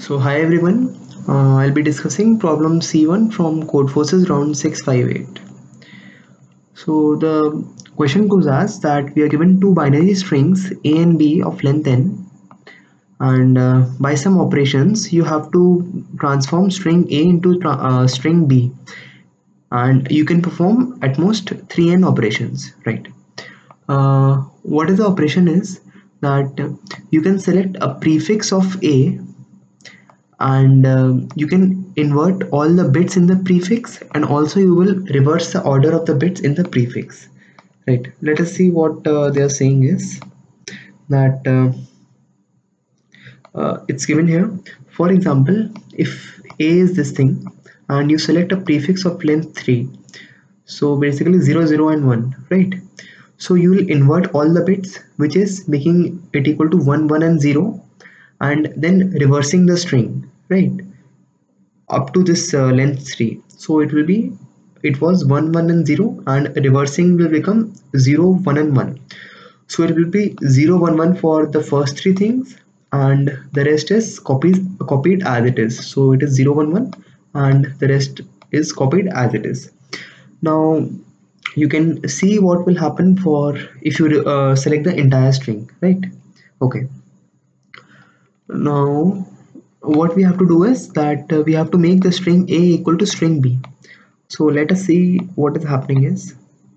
So hi everyone, I'll be discussing problem C1 from Codeforces round 658. So the question goes as that we are given two binary strings A and B of length n, and by some operations you have to transform string A into string B, and you can perform at most 3n operations, right? What is the operation is that you can select a prefix of A, and you can invert all the bits in the prefix, and also you will reverse the order of the bits in the prefix, right? Let us see what they are saying is that it's given here. For example, if A is this thing and you select a prefix of length 3, so basically 0 0 and 1, right? So you will invert all the bits, which is making it equal to 1 1 and 0, and then reversing the string, right, up to this length 3. So it was 1 1 and 0, and reversing will become 0 1 and 1. So it will be 0 1 1 for the first three things, and the rest is copied as it is. So it is 0 1 1, and the rest is copied as it is. Now you can see what will happen for if you select the entire string, right? Okay, now what we have to do is that we have to make the string A equal to string B. So let us see what is happening is,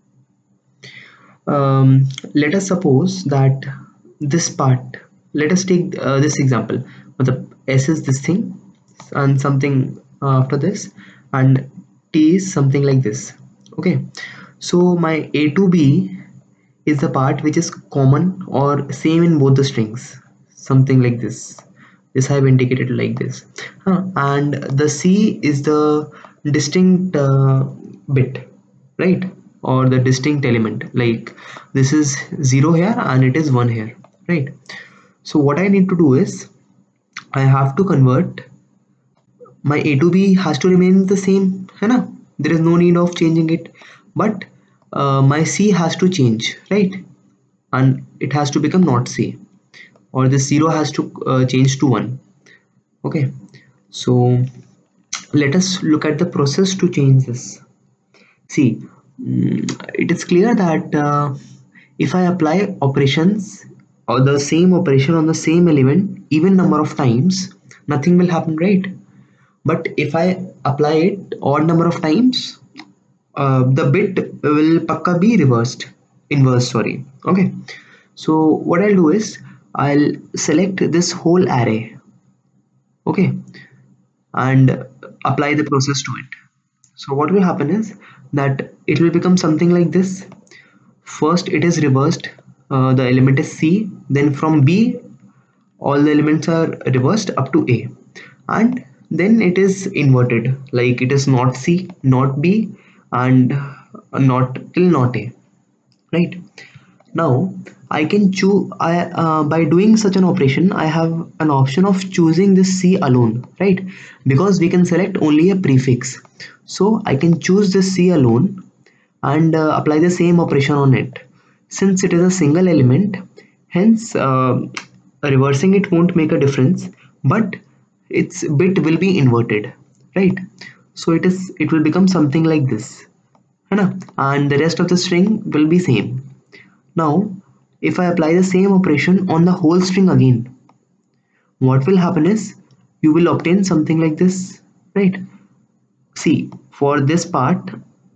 let us suppose that this part, let us take this example. The S is this thing, and something after this, and T is something like this. Okay, so my A to B is the part which is common or same in both the strings, something like this. This I have indicated like this. And the C is the distinct bit, right? Or the distinct element, like this is 0 here and it is 1 here, right? So what I need to do is I have to convert my A to B has to remain the same, है ना? There is no need of changing it, but my C has to change, right? And it has to become not C, or the 0 has to change to 1. Okay, so let us look at the process to change this. See, it is clear that if I apply operations or the same operation on the same element even number of times, nothing will happen, right? But if I apply it odd number of times, the bit will pakka be inverse, sorry. Okay, so what I'll do is I'll select this whole array, okay, and apply the process to it. So what will happen is that it will become something like this. First it is reversed, the element is C, then from B all the elements are reversed up to A, and then it is inverted, like it is not C, not B, and not till not A, right? Now I can choose, by doing such an operation I have an option of choosing this C alone, right? Because we can select only a prefix, so I can choose this C alone and apply the same operation on it. Since it is a single element, hence reversing it won't make a difference, but its bit will be inverted, right? So it will become something like this, है ना? And the rest of the string will be same. Now if I apply the same operation on the whole string again, what will happen is you will obtain something like this, right? See, for this part,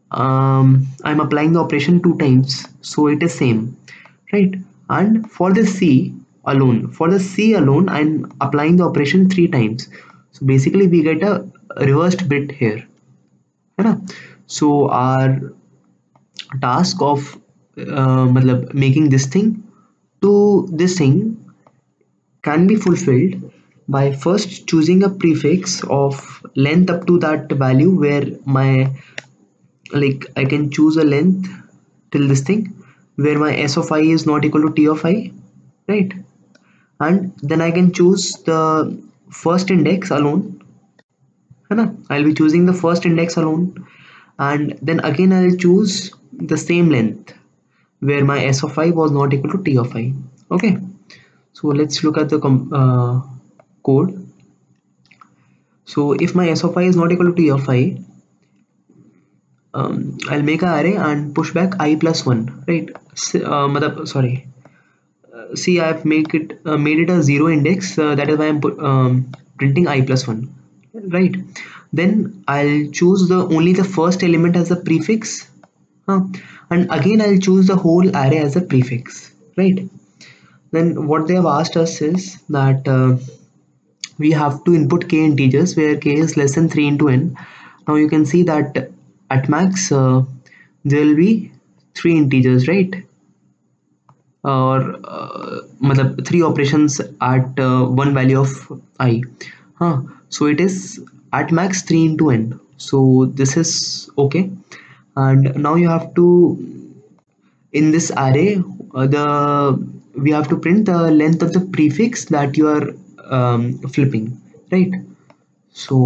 I'm applying the operation 2 times, so it is same, right? And for the C alone, I'm applying the operation 3 times. So basically, we get a reversed bit here, है ना? So our task of making this thing to this thing can be fulfilled by first choosing a prefix of length up to that value where my, like I can choose a length till this thing where my s of I is not equal to t of I, right? And then I can choose the first index alone, है ना? I'll be choosing the first index alone, and then again I'll choose the same length where my s of I was not equal to t of I. Okay, so let's look at the code. So if my s of I is not equal to t of I, I'll make an array and push back I plus 1, right? Sorry, see, I've made it a zero index, that is why I'm printing I plus 1, right? Then I'll choose the only the first element as a prefix, huh? And again I'll choose the whole array as a prefix, right? Then what they have asked us is that we have to input k integers where k is less than 3 into n. Now you can see that at max there will be 3 integers, right? Or matlab 3 operations at one value of I, so it is at max 3 into n, so this is okay. And now you have to, in this array, the we have to print the length of the prefix that you are flipping, right? So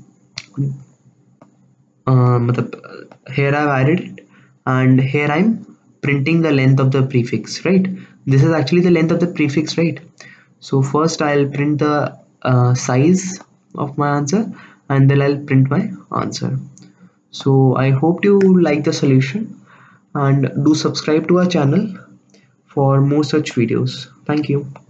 here I've added it, and here I'm printing the length of the prefix, right? This is actually the length of the prefix, right? So first I'll print the size of my answer, and then I'll print my answer. So I hope you like the solution, and do subscribe to our channel for more such videos. Thank you.